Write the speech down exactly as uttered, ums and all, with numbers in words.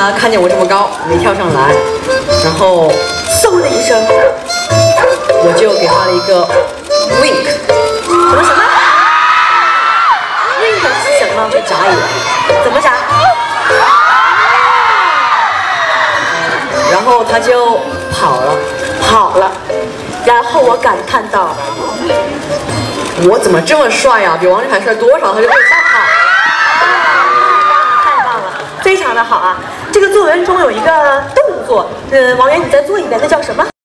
他看见我这么高，没跳上来，然后嗖的一声，我就给他了一个 wink， 什么什么 ？wink 是什么？就眨眼，怎么眨？然后他就跑了，跑了，然后我感叹道：“我怎么这么帅呀、啊？比王俊凯帅多少？”他就被吓跑了。太棒了，非常的好啊！这个作文中有一个动作，呃，王源你再做一遍，那叫什么？